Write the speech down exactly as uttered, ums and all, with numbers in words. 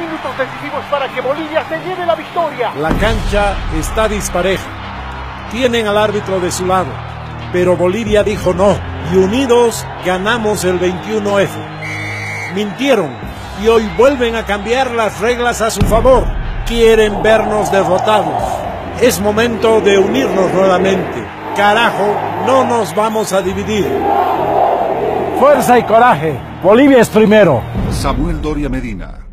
minutos decisivos para que Bolivia se lleve la victoria. La cancha está dispareja. Tienen al árbitro de su lado, pero Bolivia dijo no, y unidos ganamos el veintiuno F. Mintieron, y hoy vuelven a cambiar las reglas a su favor. Quieren vernos derrotados. Es momento de unirnos nuevamente. Carajo, no nos vamos a dividir. Fuerza y coraje. Bolivia es primero. Samuel Doria Medina.